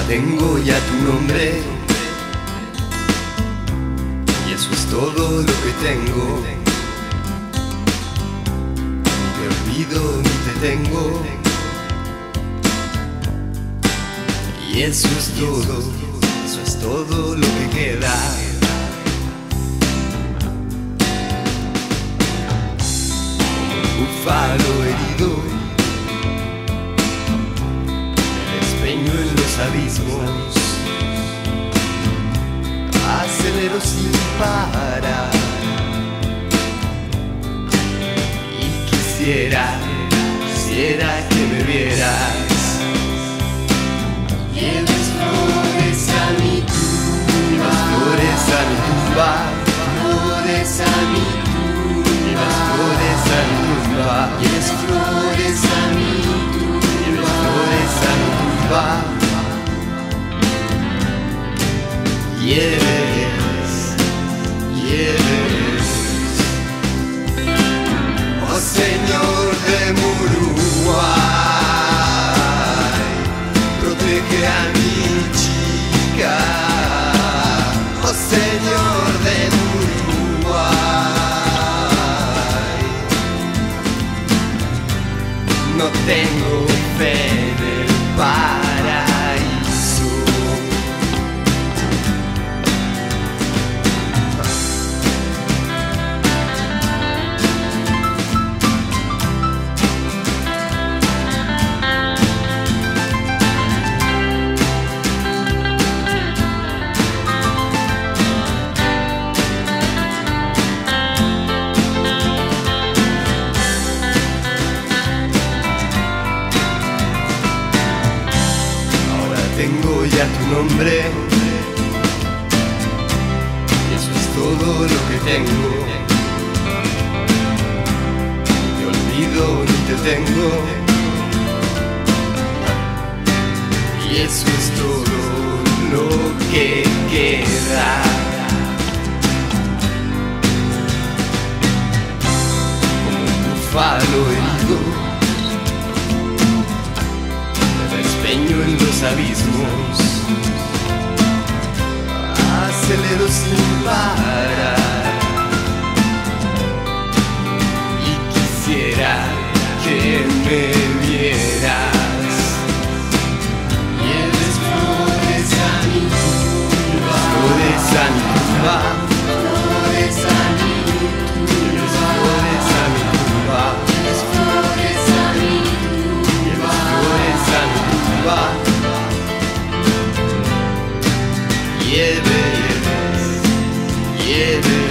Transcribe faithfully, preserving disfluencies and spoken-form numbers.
tengo ya tu nombre, y eso es todo lo que tengo. Ni te olvido ni te tengo, y eso es todo, eso es todo lo que queda. Como un búfalo herido, me despeño en los abismos, acelero sin parar, y quisiera, quisiera que me vieras. Lleves flores a mi tumba, Flores a mi tumba, flores a mi tumba, flores a mi tumba, lleves flores a mi tumba, flores a mi tumba. Lleves, lleves, oh Señor de Muruguay, protege a mi chica, oh Señor de Muruguay. No tengo fe en el paraíso. Tengo ya tu nombre, y eso es todo lo que tengo. Ni te olvido ni te tengo, y eso es todo lo que queda. Como un búfalo herido, despeño en los abismos, acelero sin parar, y quisiera que me vieras. lleves flores a mi tumba, Flores a mi tumba, flores a mi tumba, flores a mi tumba, lleves flores a mi tumba, flores a mi tumba. Lleves, lleves.